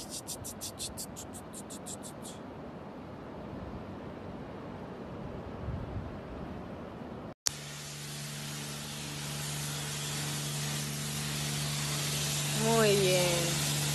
Muy bien.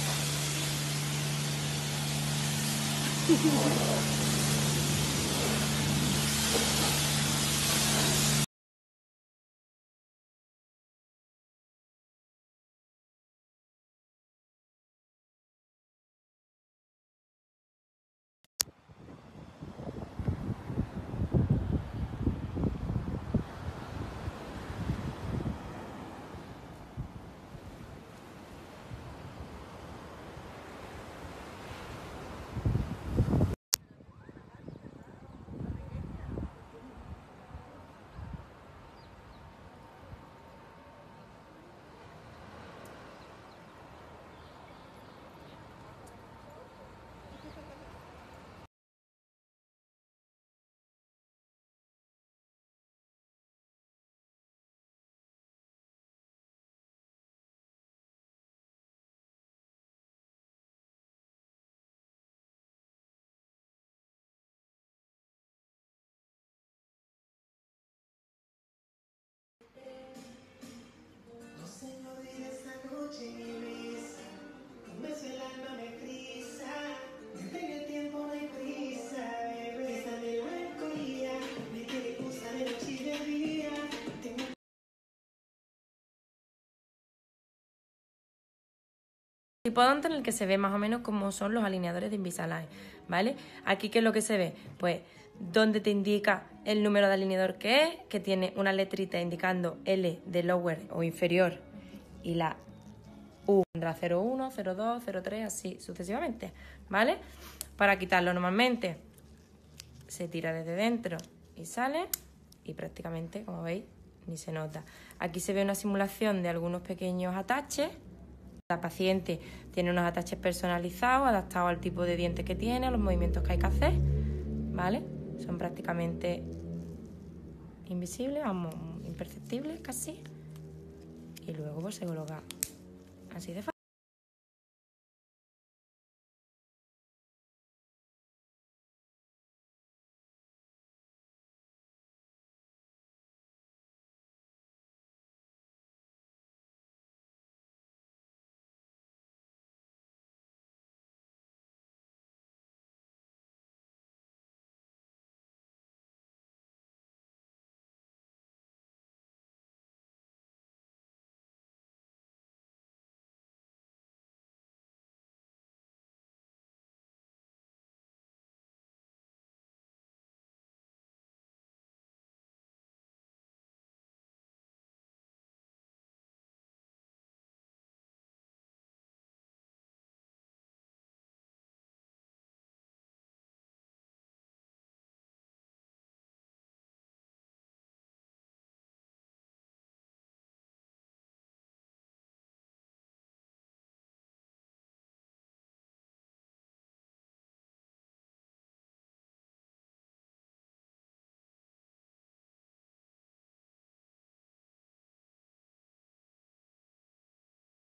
Tripodonte en el que se ve más o menos cómo son los alineadores de Invisalign, ¿vale? Aquí, ¿qué es lo que se ve? Pues donde te indica el número de alineador que es, que tiene una letrita indicando L de lower o inferior y la U tendrá 01, 02, 03, así sucesivamente, ¿vale? Para quitarlo normalmente se tira desde dentro y sale y prácticamente, como veis, ni se nota. Aquí se ve una simulación de algunos pequeños ataches. La paciente tiene unos ataches personalizados, adaptados al tipo de dientes que tiene, a los movimientos que hay que hacer, ¿vale? Son prácticamente invisibles, vamos, imperceptibles casi. Y luego pues se coloca así de fácil.